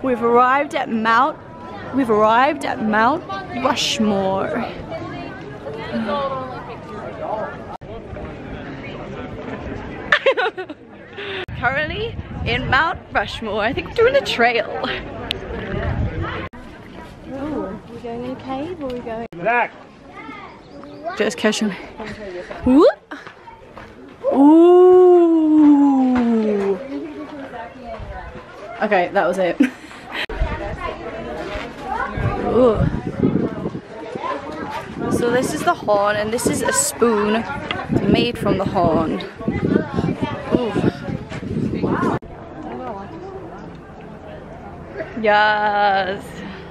We've arrived at Mount Rushmore. Currently in Mount Rushmore. I think we're doing a trail. Oh, are we going in a cave or are we going? Zach. Just casually. Whoop. Ooh. Okay, that was it. Ooh. So this is the horn and this is a spoon made from the horn. Ooh. Yes.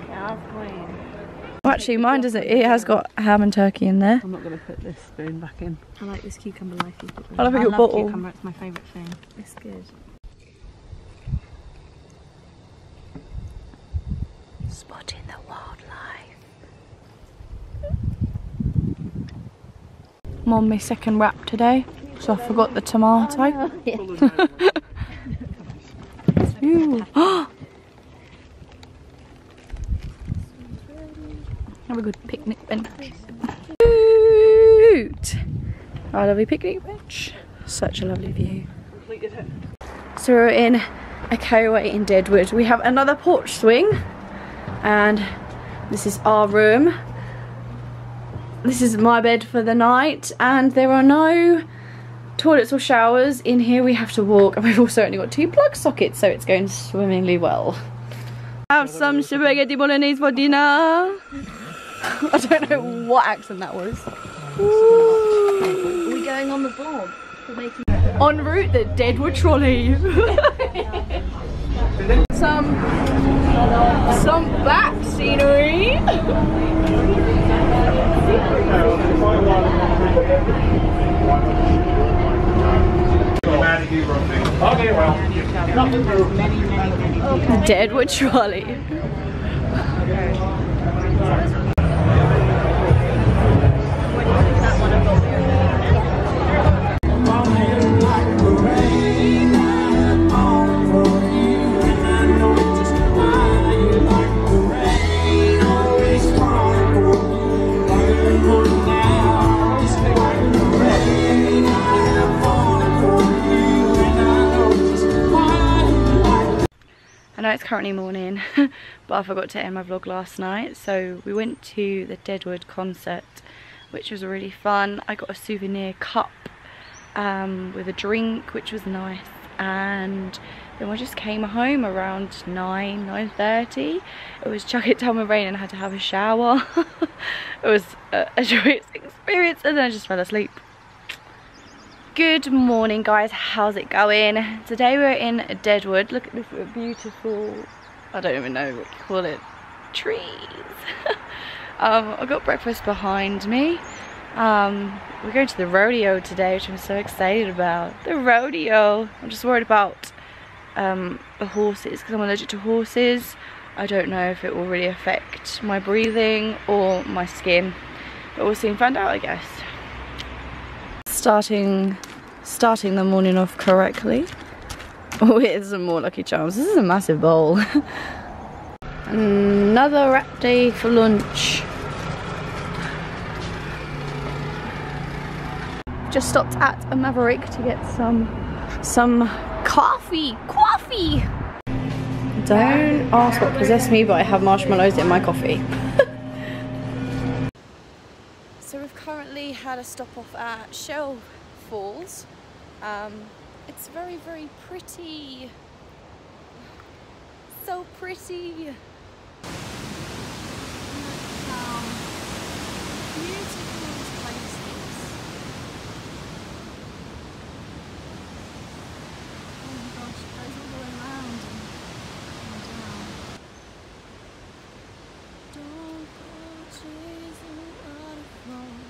Well, actually mine doesn't, it has got ham and turkey in there. I'm not going to put this spoon back in. I like this cucumber life you put I love your bottle. Cucumber, it's my favourite thing. It's good. Spotting the wildlife. I'm on my second wrap today, so I forgot the tomato. Ooh. Have a good picnic bench. Our lovely picnic bench. Such a lovely view. So we're in a K-Way in Deadwood. We have another porch swing. And this is our room. This is my bed for the night, and there are no toilets or showers in here. We have to walk, and we've also only got 2 plug sockets, so it's going swimmingly well. Have some spaghetti bolognese for dinner. I don't know what accent that was. Ooh. Are we going on the vlog? We're making En route, the Deadwood trolley. Some back scenery. Deadwood trolley. I know it's currently morning, but I forgot to end my vlog last night. So we went to the Deadwood concert, which was really fun. I got a souvenir cup with a drink, which was nice. And then we just came home around 9:30. It was chuck it down with rain and I had to have a shower. It was a joyous experience, and then I just fell asleep. Good morning guys, how's it going? Today we're in Deadwood. Look at this beautiful, I don't even know what you call it, trees. I've got breakfast behind me. We're going to the rodeo today, which I'm so excited about. The rodeo. I'm just worried about the horses, because I'm allergic to horses. I don't know if it will really affect my breathing or my skin, but we'll soon find out, I guess. Starting the morning off correctly with some more Lucky Charms. This is a massive bowl. Another wrap day for lunch. Just stopped at a Maverick to get some coffee. Don't ask what possessed me, but I have marshmallows in my coffee. So we've currently had a stop off at Shell Falls. It's very, very pretty. So pretty. How beautiful this place is. Oh my gosh, it goes all the way around and down. Don't go chasing waterfalls.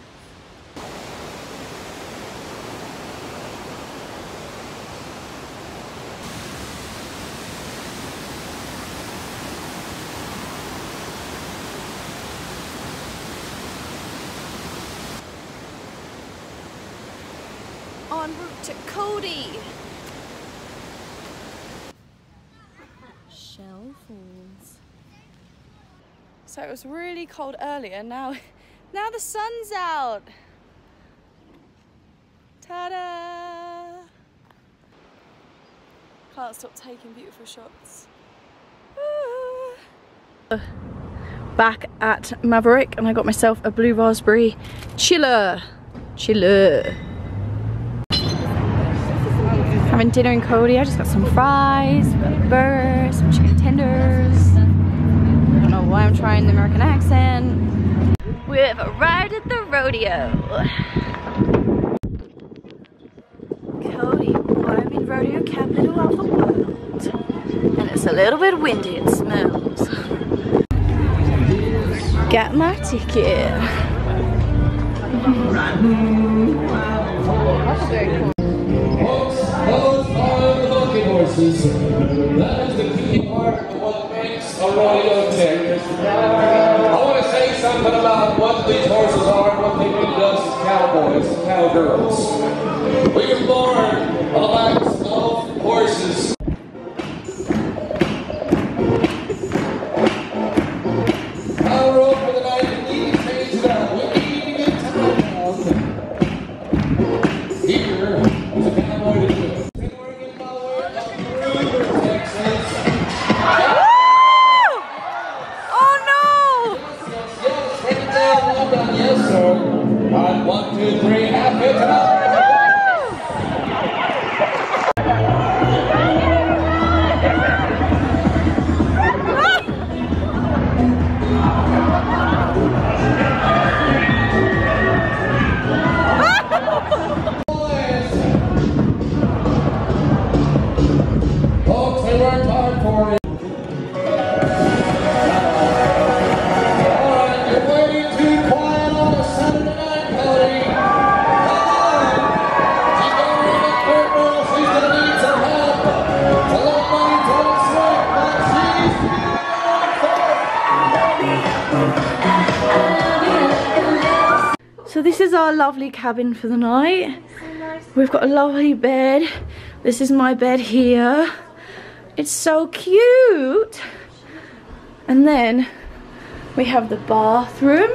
En route to Cody. Shell Falls. So it was really cold earlier, now the sun's out. Ta-da! Can't stop taking beautiful shots. Back at Maverick, and I got myself a blue raspberry chiller. Having dinner in Cody. I just got some fries, we've got a burger, some chicken tenders. I don't know why I'm trying the American accent. We've arrived at the rodeo. Cody, Wyoming rodeo capital of the world. And it's a little bit windy, it smells. Got my ticket. Those are the monkey horses. That is the key part of what makes a rodeo tick. I want to say something about what these horses are and what they mean to us as cowboys and cowgirls. We were born on the backs of horses. Power up for the night and need to change it up. We need to get time out. Here is a cowboy to do it. Been working my way up through Texas. Oh no! Yes, break it down. Well done. Yes, sir. All right, 1, 2, 3, half it up. Folks, they worked hard for it. Alright, you're waiting too quiet on a Saturday night, Cody. Come on! She's gonna ring the curtain, she's gonna need some help. To let money don't sweat, but she's So this is our lovely cabin for the night. We've got a lovely bed. This is my bed here. It's so cute. And then we have the bathroom.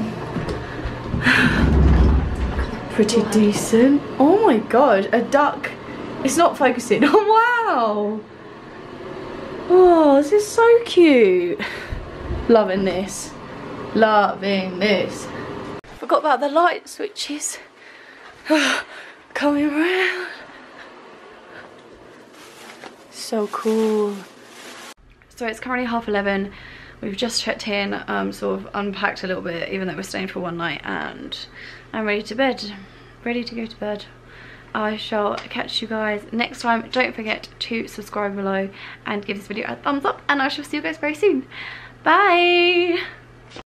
Pretty decent. Oh my god, a duck. It's not focusing. Oh wow. Oh, this is so cute. Loving this. Loving this. Forgot about the light switches. Coming around. So cool. So it's currently 11:30. We've just checked in, sort of unpacked a little bit, even though we're staying for one night, and I'm ready to bed. Ready to go to bed. I shall catch you guys next time. Don't forget to subscribe below and give this video a thumbs up, and I shall see you guys very soon. Bye!